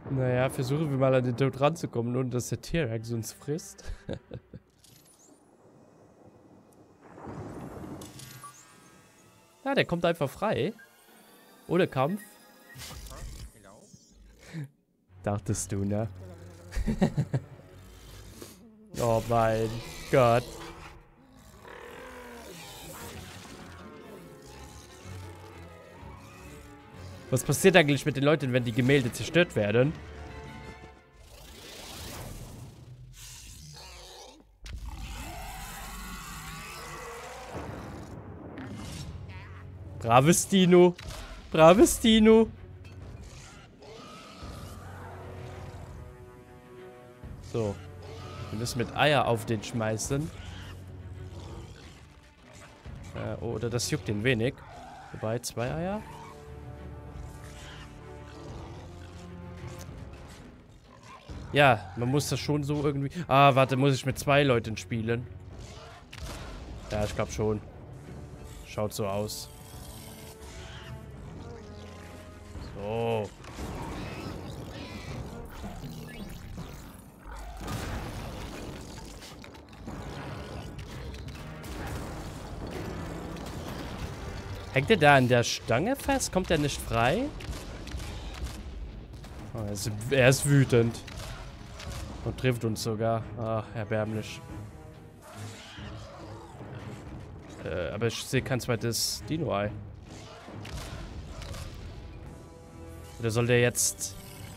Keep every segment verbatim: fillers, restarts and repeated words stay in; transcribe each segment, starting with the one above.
Naja, versuchen wir mal an den Tod ranzukommen, ohne dass der T-Rex uns frisst. Ja, der kommt einfach frei. Ohne Kampf. Dachtest du, ne? Oh mein Gott. Was passiert eigentlich mit den Leuten, wenn die Gemälde zerstört werden? Braves Dino. Braves Dino. So. Wir müssen mit Eier auf den schmeißen. Äh, oder das juckt den wenig. Wobei, zwei Eier. Ja, man muss das schon so irgendwie... Ah, warte, muss ich mit zwei Leuten spielen? Ja, ich glaube schon. Schaut so aus. So. Hängt er da an der Stange fest? Kommt er nicht frei? Oh, er, ist, er ist wütend. Und trifft uns sogar. Ach, erbärmlich. Äh, aber ich sehe kein zweites Dino-Ei. Oder soll der jetzt...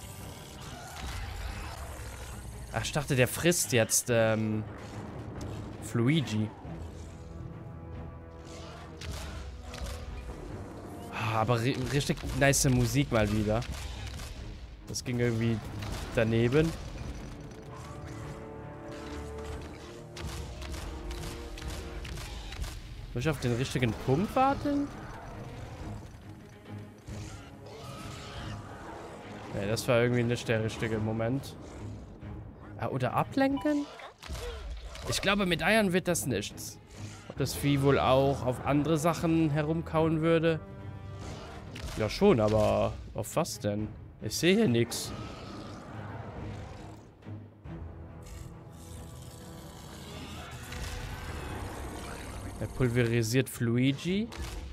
Ach, ich dachte, der frisst jetzt, ähm... Fluigi. Ah, aber ri richtig nice Musik mal wieder. Das ging irgendwie daneben. Muss ich auf den richtigen Punkt warten? Nee, das war irgendwie nicht der richtige Moment. Ah, oder ablenken? Ich glaube, mit Eiern wird das nichts. Ob das Vieh wohl auch auf andere Sachen herumkauen würde? Ja schon, aber auf was denn? Ich sehe hier nichts. Er pulverisiert Fluigi.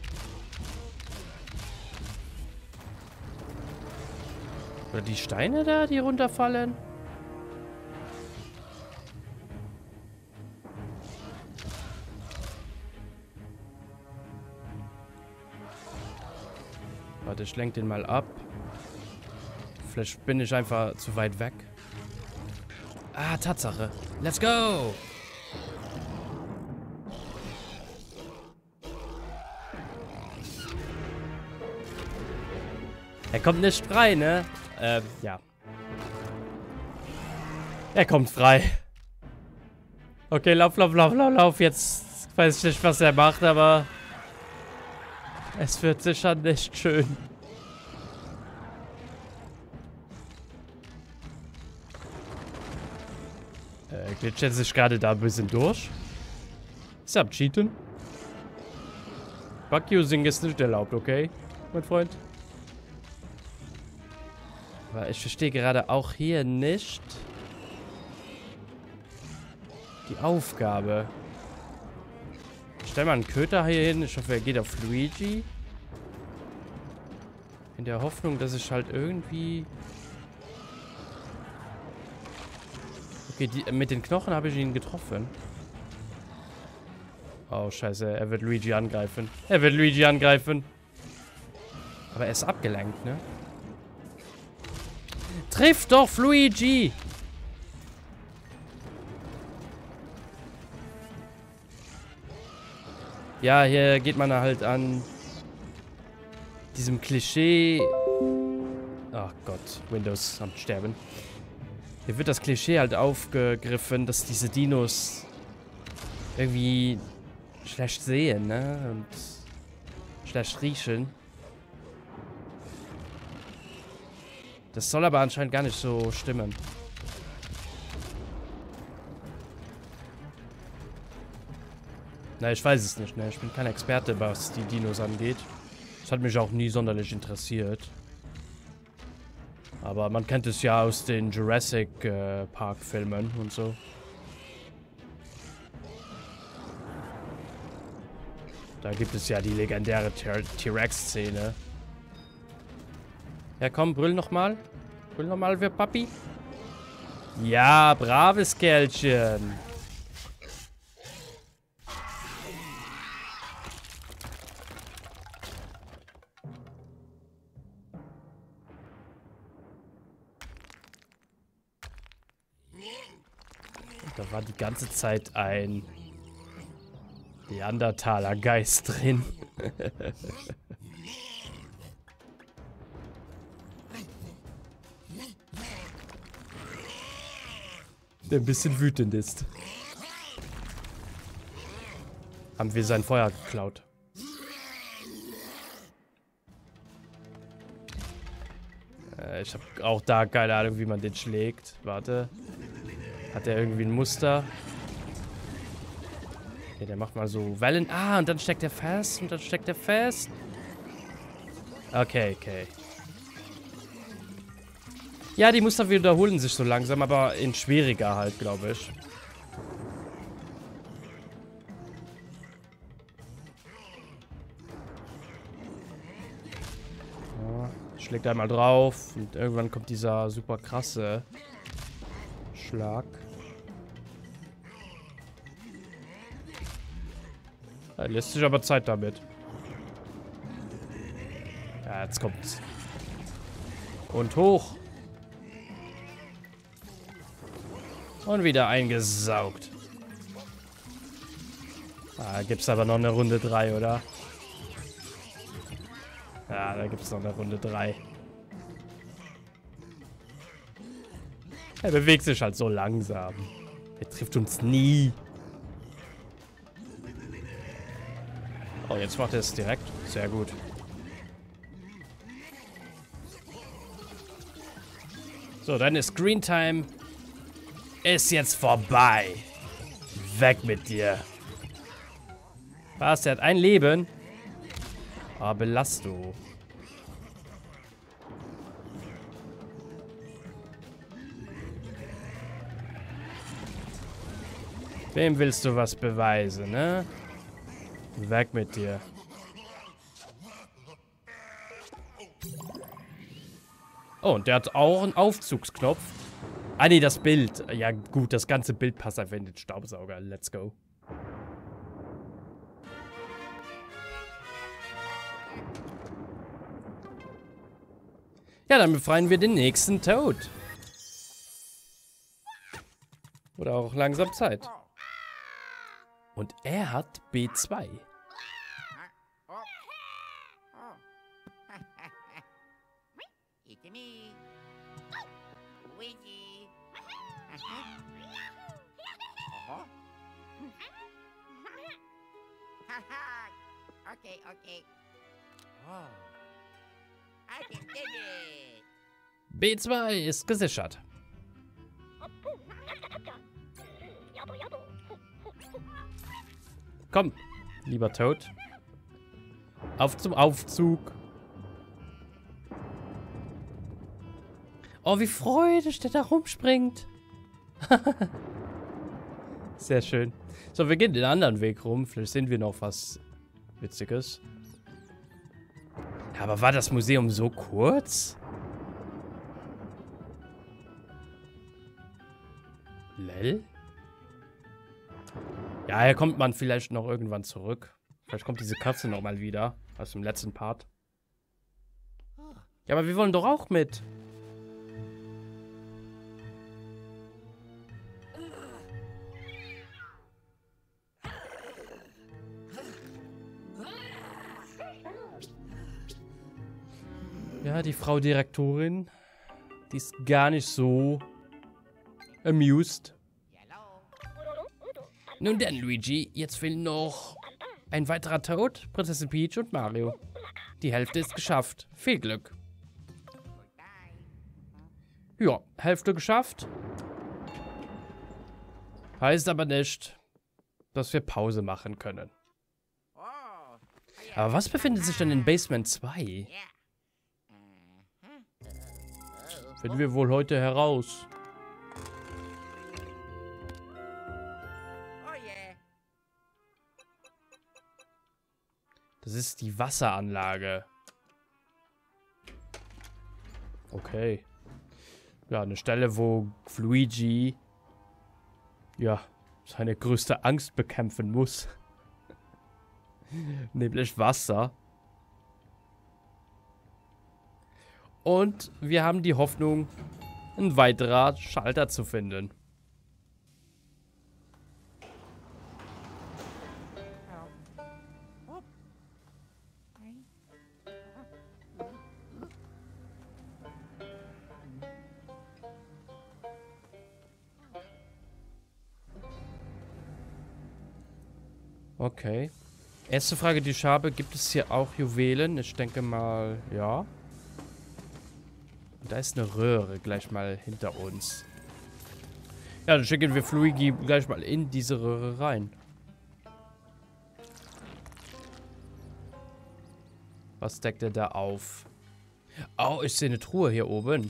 Oder die Steine da, die runterfallen? Warte, ich lenk den mal ab. Vielleicht bin ich einfach zu weit weg. Ah, Tatsache. Let's go! Er kommt nicht frei, ne? Ähm, ja. Er kommt frei. Okay, lauf, lauf, lauf, lauf, lauf. Jetzt weiß ich nicht, was er macht, aber... Es wird sicher nicht schön. Äh, glitscht er sich gerade da ein bisschen durch? Ist er am Cheaten? Bug-Using ist nicht erlaubt, okay? Mein Freund? Aber ich verstehe gerade auch hier nicht die Aufgabe. Ich stelle mal einen Köter hier hin. Ich hoffe, er geht auf Luigi. In der Hoffnung, dass ich halt irgendwie... Okay, die, mit den Knochen habe ich ihn getroffen. Oh, scheiße. Er wird Luigi angreifen. Er wird Luigi angreifen. Aber er ist abgelenkt, ne? Triff doch, Luigi! Ja, hier geht man halt an diesem Klischee... Ach Gott, Windows am Sterben. Hier wird das Klischee halt aufgegriffen, dass diese Dinos irgendwie schlecht sehen, ne? Und schlecht riechen. Das soll aber anscheinend gar nicht so stimmen. Na, ich weiß es nicht, ne? Ich bin kein Experte, was die Dinos angeht. Das hat mich auch nie sonderlich interessiert. Aber man kennt es ja aus den Jurassic äh, Park Filmen und so. Da gibt es ja die legendäre T-Rex-Szene. Ja, komm, brüll nochmal. Brüll nochmal für Papi. Ja, braves Kerlchen. Da war die ganze Zeit ein Neandertaler-Geist drin. Der ein bisschen wütend ist. Haben wir sein Feuer geklaut. Äh, ich habe auch da keine Ahnung, wie man den schlägt. Warte. Hat der irgendwie ein Muster? Okay, der macht mal so Wellen. Ah, und dann steckt er fest. Und dann steckt er fest. Okay, okay. Ja, die Muster wiederholen sich so langsam, aber in schwieriger halt, glaube ich. Ja, schlägt einmal drauf. Und irgendwann kommt dieser super krasse Schlag. Er lässt sich aber Zeit damit. Ja, jetzt kommt's. Und hoch. Und wieder eingesaugt. Ah, gibt's aber noch eine Runde drei, oder? Ja, da gibt's noch eine Runde drei. Er bewegt sich halt so langsam. Er trifft uns nie. Oh, jetzt macht er es direkt. Sehr gut. So, deine Screen Time ist jetzt vorbei. Weg mit dir. Was? Der hat ein Leben? Ah, Belastung. Wem willst du was beweisen, ne? Weg mit dir. Oh, und der hat auch einen Aufzugsknopf. Ah, nee, das Bild. Ja, gut, das ganze Bild passt einfach in den Staubsauger. Let's go. Ja, dann befreien wir den nächsten Toad. Oder auch langsam Zeit. Und er hat B zwei. Okay, okay. Oh. I can dig it. B zwei ist gesichert. Komm, lieber Toad. Auf zum Aufzug. Oh, wie freudig der da rumspringt. Sehr schön. So, wir gehen den anderen Weg rum. Vielleicht sehen wir noch was Witziges. Ja, aber war das Museum so kurz? Lel? Ja, hier kommt man vielleicht noch irgendwann zurück. Vielleicht kommt diese Katze noch mal wieder. Aus dem letzten Part. Ja, aber wir wollen doch auch mit. Ja, die Frau Direktorin, die ist gar nicht so amused. Nun denn, Luigi, jetzt fehlen noch ein weiterer Toad, Prinzessin Peach und Mario. Die Hälfte ist geschafft. Viel Glück. Ja, Hälfte geschafft. Heißt aber nicht, dass wir Pause machen können. Aber was befindet sich denn in Basement zwei? Finden wir wohl heute heraus. Oh yeah. Das ist die Wasseranlage. Okay. Ja, eine Stelle, wo Luigi ja seine größte Angst bekämpfen muss. Nämlich Wasser. Und wir haben die Hoffnung, ein weiterer Schalter zu finden. Okay. Erste Frage, die ich habe, gibt es hier auch Juwelen? Ich denke mal, ja. Und da ist eine Röhre gleich mal hinter uns. Ja, dann schicken wir Luigi gleich mal in diese Röhre rein. Was deckt er da auf? Oh, ich sehe eine Truhe hier oben.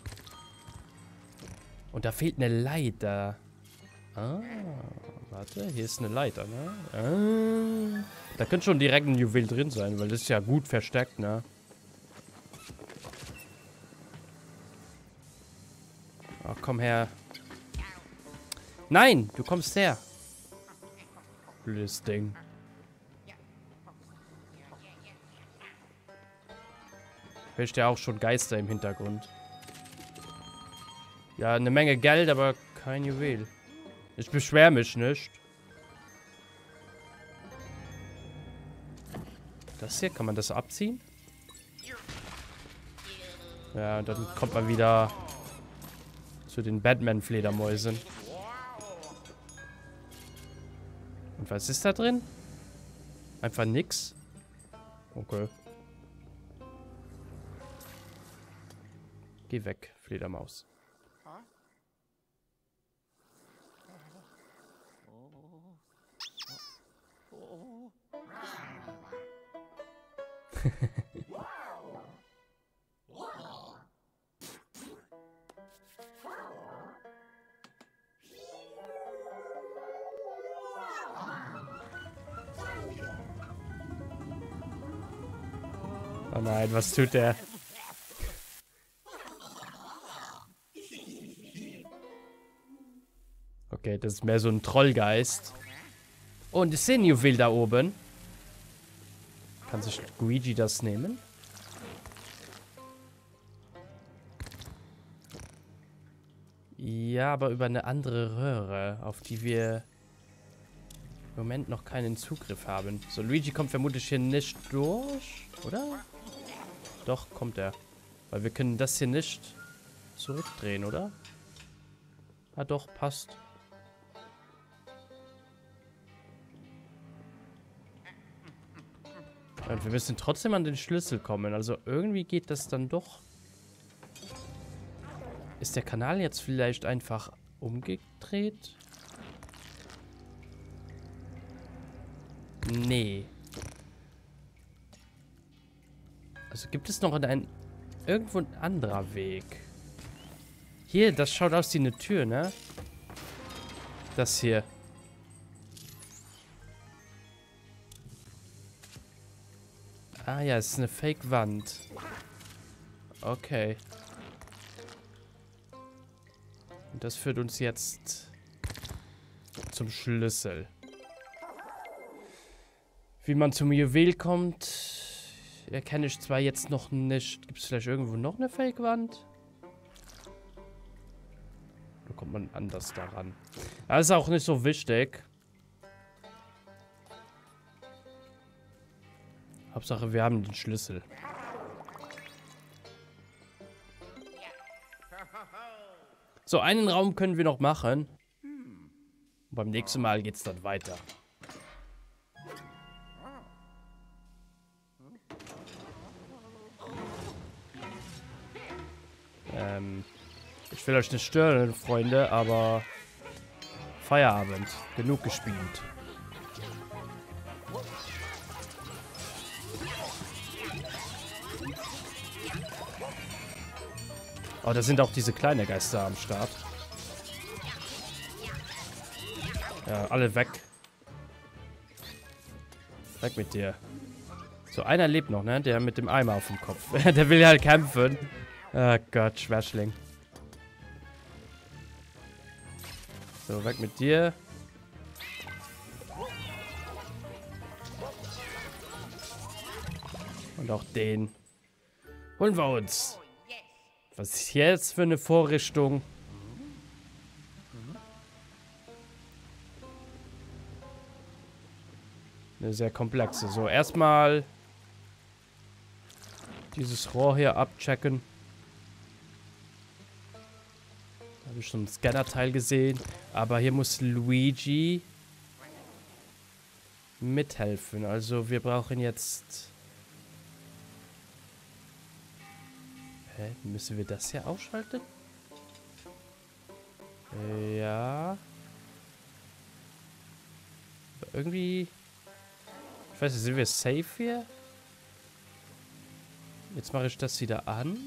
Und da fehlt eine Leiter. Ah, warte, hier ist eine Leiter, ne? Ah, da könnte schon direkt ein Juwel drin sein, weil das ist ja gut versteckt, ne? Ach, komm her. Nein, du kommst her. Blödes Ding. Hörst ja auch schon Geister im Hintergrund. Ja, eine Menge Geld, aber kein Juwel. Ich beschwere mich nicht. Das hier, kann man das abziehen? Ja, und dann kommt man wieder zu den Batman-Fledermäusen. Und was ist da drin? Einfach nix? Okay. Geh weg, Fledermaus. Oh nein, was tut der? Okay, das ist mehr so ein Trollgeist. Und ich sehe ein Juwel da oben. Kann sich Luigi das nehmen? Ja, aber über eine andere Röhre, auf die wir im Moment noch keinen Zugriff haben. So, Luigi kommt vermutlich hier nicht durch, oder? Doch, kommt er. Weil wir können das hier nicht zurückdrehen, oder? Ah doch, passt. Und wir müssen trotzdem an den Schlüssel kommen. Also irgendwie geht das dann doch. Ist der Kanal jetzt vielleicht einfach umgedreht? Nee. Also gibt es noch ein irgendwo ein anderer Weg? Hier, das schaut aus wie eine Tür, ne? Das hier. Ah ja, es ist eine Fake-Wand. Okay. Und das führt uns jetzt zum Schlüssel. Wie man zum Juwel kommt, erkenne ich zwar jetzt noch nicht. Gibt es vielleicht irgendwo noch eine Fake-Wand? Da kommt man anders daran. Das ist auch nicht so wichtig. Hauptsache, wir haben den Schlüssel. So, einen Raum können wir noch machen. Und beim nächsten Mal geht's dann weiter. Ähm, ich will euch nicht stören, Freunde, aber Feierabend. Genug gespielt. Oh, da sind auch diese kleinen Geister am Start. Ja, alle weg. Weg mit dir. So, einer lebt noch, ne? Der mit dem Eimer auf dem Kopf. Der will halt kämpfen. Oh Gott, Schwächling. So, weg mit dir. Und auch den. Holen wir uns. Was ist jetzt für eine Vorrichtung? Eine sehr komplexe. So, erstmal dieses Rohr hier abchecken. Da habe ich schon ein Scanner-Teil gesehen. Aber hier muss Luigi mithelfen. Also wir brauchen jetzt... Hä? Müssen wir das hier ausschalten? Ja. Aber irgendwie... Ich weiß nicht, sind wir safe hier? Jetzt mache ich das wieder an.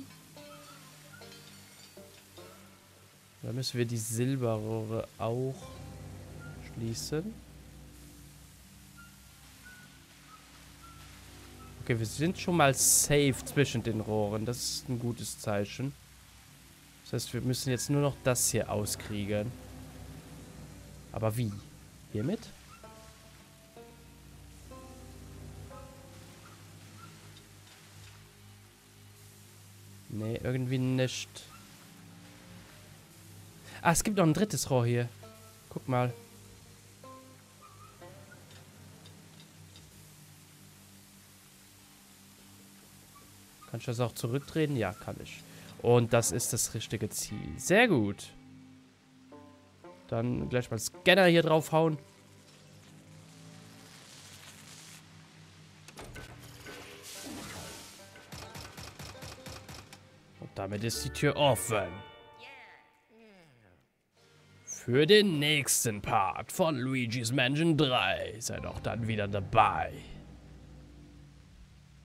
Dann müssen wir die Silberrohre auch schließen. Okay, wir sind schon mal safe zwischen den Rohren. Das ist ein gutes Zeichen. Das heißt, wir müssen jetzt nur noch das hier auskriegen. Aber wie? Hiermit? Nee, irgendwie nicht. Ah, es gibt noch ein drittes Rohr hier. Guck mal. Kann ich das auch zurückdrehen? Ja, kann ich. Und das ist das richtige Ziel. Sehr gut. Dann gleich mal Scanner hier draufhauen. Und damit ist die Tür offen. Für den nächsten Part von Luigi's Mansion drei. Seid auch dann wieder dabei.